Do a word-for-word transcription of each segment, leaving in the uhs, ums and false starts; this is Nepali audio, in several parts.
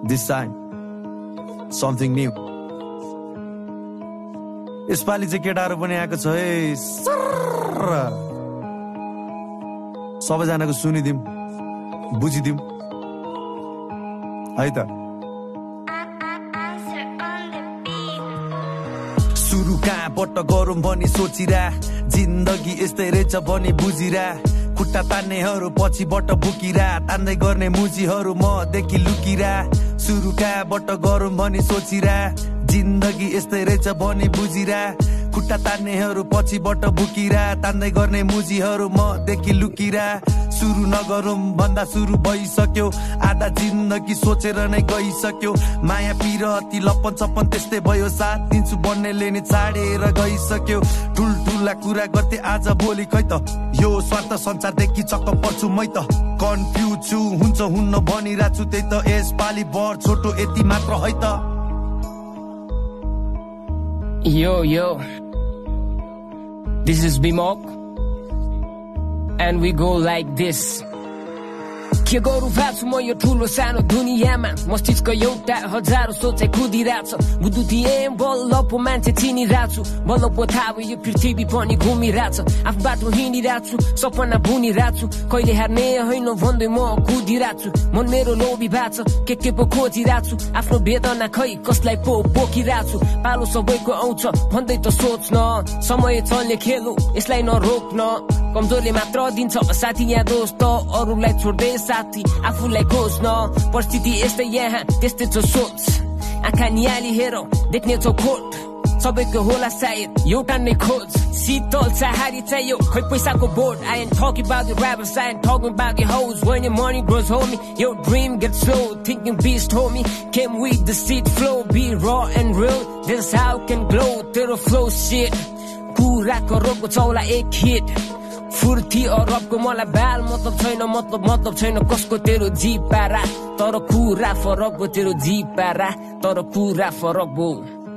This time, something new. यसपालि चाहिँ केटाहरु पनि आएको छ है सर्र सबैजनाको सुनिदिम बुझिदिम है त सुरु कहाँबाट गरौँ भनी सोचिरा जिन्दगी यस्तै रहेछ भनी बुझिरा खुट्टा तान्नेहरू पछिबाट बुकिरा तान्दै गर्ने मुजीहरू म देखि लुकिरा सुरु कहाँबाट गरौँ भनी सोचिरा जिन्दगी यस्तै रहेछ भनी बुझिरा खुट्टा तान्नेहरू पछिबाट बुकिरा तान्दै गर्ने मुजीहरू म देखि लुकिरा सुरु नगरौँ भन्दा सुरु भइसक्यो आधा जिन्दगी सोचेर नै गइसक्यो माया पिरती लपन चप्पन त्यस्तै भयो साथ दिन्छु बन्नेले नि छाडेर गइसक्यो ठुल्ठुला कुरा गर्थे आज भोलि खै त यो स्वार्थ संसारदेखि चक्क पर्छु मै त कन्फ्युज छु हुन्छ हुन्न भनिरहेको छु त्यही त यसपालि बर छोटो यति मात्र है त Yo, yo, this is B.Mok, and we go like this. के गरौँ भाछु म यो ठुलो सानो दुनियाँमा मस्तिष्क एउटा हजारौं सोचाइ कुदिरहेछ बुद्धु थिएँ बल्ल पो मान्छे चिनिरहेको छु बल्ल पो थाहा भयो यो पृथ्वी पनि घुमिरहेछ आफ्नो बाटो हिँडिरहेको छु सपना बुनिरहेको छु कहिले हार्ने होइन भन्दै म कुदिरहेको छु मन मेरो लोभी भएको छ के के पो खोजिरहेको छु आफ्नो वेदना खै कसलाई पो बोकिरहेको छु पालो सबैको आउँछ भन्दै त सोच्न समय चल्ने खेल हो यसलाई नरोक्न कमजोरले मात्र दिन्छ साथी या दोस्त अरूलाई छोड्दै साथी आफूलाई खोज्न परिस्थिति यस्तै यहाँ त्यस्तै छ सोच आँखा नियाली हेर देख्ने छ खोट सबैको होला सायद एउटा नै खोज शीतल सहारी चाहियो खै पैसाको board I ain't talking about the rappers I ain't talking about the hoes when your money grows homie your dream gets slow thinking beast homie came with the seed flow be raw and real this how can glow तेरो flow shit कुराको रोगको चौला एक हिट फुर्ती अरबको मलाई बाल मतलब छैन मतलब मतलब छैन कसको तेरो जी पारा तर कुरा फरक हो तेरो जी पारा तर कुरा फरक हो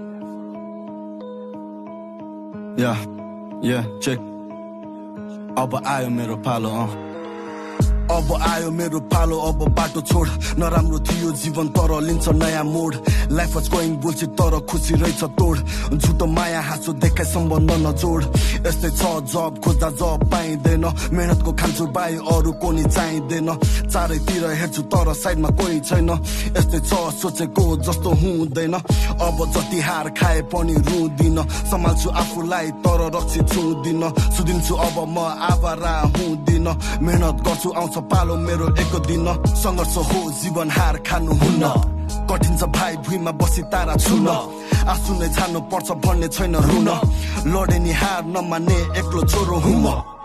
या या चेक अब आयो मेरो पालो अब आयो मेरो पालो अब बाटो छोड नराम्रो थियो जीवन तर लिन्छ नयाँ मोड लाइफ वाज गोइङ बुलशिट तर खुसी रहेछ तोड झुटो माया हाँसो देखाइ सम्बन्ध नजोड यस्तै छ जब खोज्दा जब पाइँदैन मेहनतको खान्छु बाई अरू कोनी चाहिँदैन चारैतिर हेर्छु तर साइडमा कोही छैन यस्तै छ सोचेको जस्तो हुँदैन अब जति हार खाए पनि रुदिन सम्हाल्छु आफूलाई तर रक्सी छुदिन सुदिन्छु अब म आवारा हुँदिन मेहनत गर्छु आउँछ पालो मेरो एक दिन संघर्ष हो जीवन हार खानु हुन्न कठिन छ भाइ भुइँमा बसी तारा छुन आँसु नै छाड्नु पर्छ भन्ने छैन रुन लडे नि हार नमान्ने एक्लो छोरो हुँ म